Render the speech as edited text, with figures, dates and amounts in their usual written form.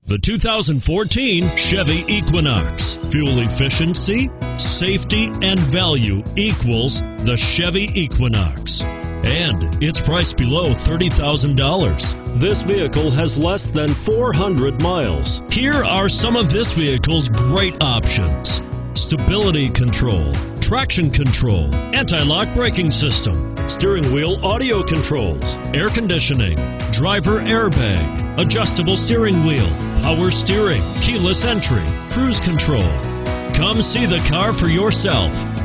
The 2014 Chevy Equinox. Fuel efficiency, safety, and value equals the Chevy Equinox. And it's priced below $30,000. This vehicle has less than 400 miles. Here are some of this vehicle's great options: stability control, traction control, anti-lock braking system, steering wheel audio controls, air conditioning, driver airbag, adjustable steering wheel, power steering, keyless entry, cruise control. Come see the car for yourself.